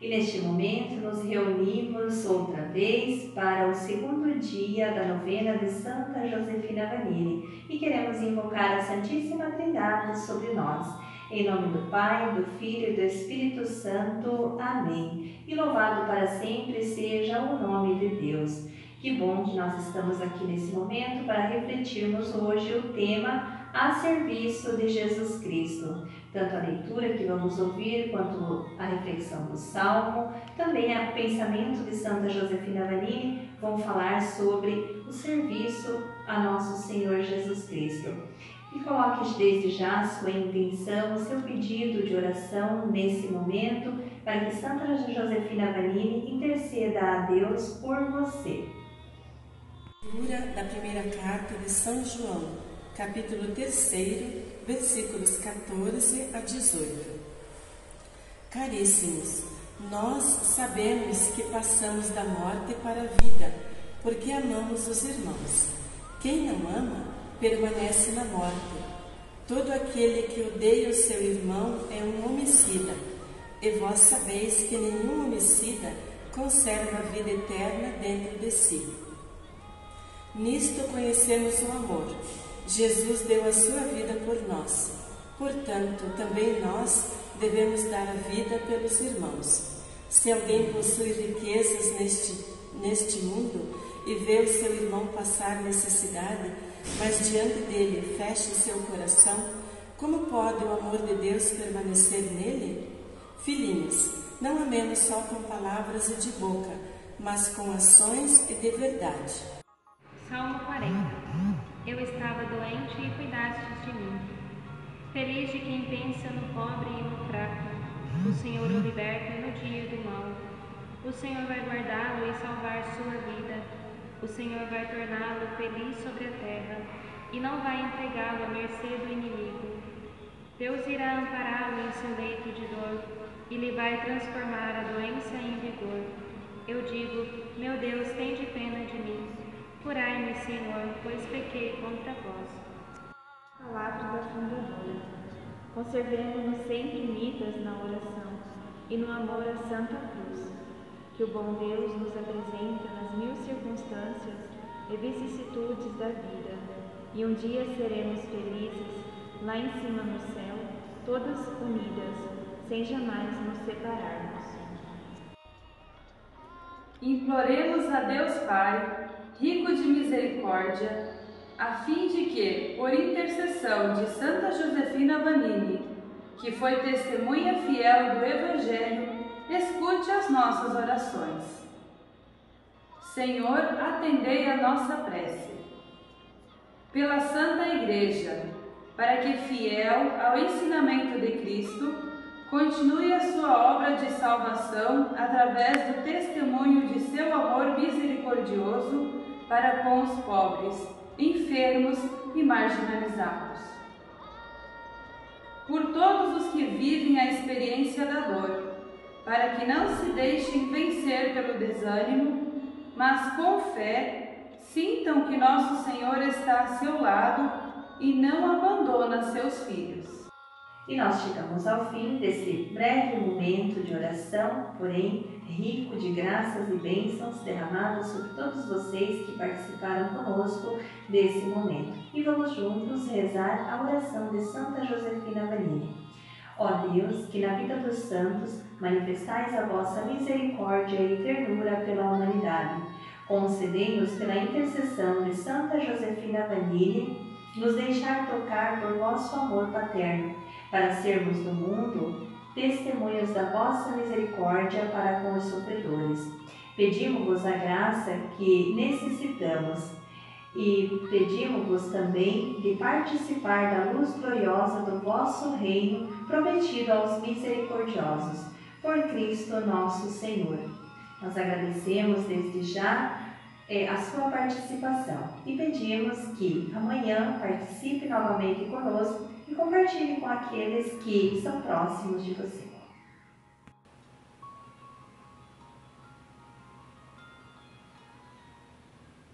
E neste momento nos reunimos outra vez para o segundo dia da novena de Santa Josefina Vanini e queremos invocar a Santíssima Trindade sobre nós. Em nome do Pai, do Filho e do Espírito Santo. Amém. E louvado para sempre seja o nome de Deus. Que bom que nós estamos aqui nesse momento para refletirmos hoje o tema a serviço de Jesus Cristo. Tanto a leitura que vamos ouvir, quanto a reflexão do Salmo, também o pensamento de Santa Josefina Vanini vão falar sobre o serviço a nosso Senhor Jesus Cristo. E coloque desde já a sua intenção, o seu pedido de oração nesse momento, para que Santa Josefina Vanini interceda a Deus por você. Leitura da primeira carta de São João, capítulo 3, versículos 14 a 18. Caríssimos, nós sabemos que passamos da morte para a vida, porque amamos os irmãos. Quem não ama, permanece na morte. Todo aquele que odeia o seu irmão é um homicida, e vós sabeis que nenhum homicida conserva a vida eterna dentro de si. Nisto conhecemos o amor. Jesus deu a sua vida por nós. Portanto, também nós devemos dar a vida pelos irmãos. Se alguém possui riquezas neste mundo e vê o seu irmão passar necessidade, mas diante dele fecha o seu coração, como pode o amor de Deus permanecer nele? Filhinhos, não amemos só com palavras e de boca, mas com ações e de verdade. Salmo 40. Eu estava doente e cuidastes de mim. Feliz de quem pensa no pobre e no fraco. O Senhor o liberta no dia do mal. O Senhor vai guardá-lo e salvar sua vida. O Senhor vai torná-lo feliz sobre a terra e não vai entregá-lo à mercê do inimigo. Deus irá ampará-lo em seu leito de dor e lhe vai transformar a doença em vigor. Eu digo, meu Deus, tende pena de mim. Curai-me, Senhor, pois pequei contra vós. Palavra da Fundadora. Conservemo-nos sempre unidas na oração e no amor à Santa Cruz, que o bom Deus nos apresenta nas mil circunstâncias e vicissitudes da vida, e um dia seremos felizes, lá em cima no céu, todas unidas, sem jamais nos separarmos. Imploremos a Deus Pai, rico de misericórdia, a fim de que, por intercessão de Santa Josefina Vanini, que foi testemunha fiel do Evangelho, escute as nossas orações. Senhor, atendei a nossa prece. Pela Santa Igreja, para que, fiel ao ensinamento de Cristo, continue a sua obra de salvação através do testemunho de seu amor misericordioso para com os pobres, enfermos e marginalizados. Por todos os que vivem a experiência da dor, para que não se deixem vencer pelo desânimo, mas com fé sintam que nosso Senhor está a seu lado e não abandona seus filhos. E nós chegamos ao fim desse breve momento de oração, porém rico de graças e bênçãos derramadas sobre todos vocês que participaram conosco desse momento. E vamos juntos rezar a oração de Santa Josefina Vanini. Ó Deus, que na vida dos santos manifestais a vossa misericórdia e ternura pela humanidade, concedei-nos pela intercessão de Santa Josefina Vanini, nos deixar tocar por vosso amor paterno, para sermos no mundo testemunhos da vossa misericórdia para com os sofredores. Pedimos-vos a graça que necessitamos e pedimos-vos também de participar da luz gloriosa do vosso reino prometido aos misericordiosos, por Cristo nosso Senhor. Nós agradecemos desde já a sua participação e pedimos que amanhã participe novamente conosco e compartilhe com aqueles que são próximos de você.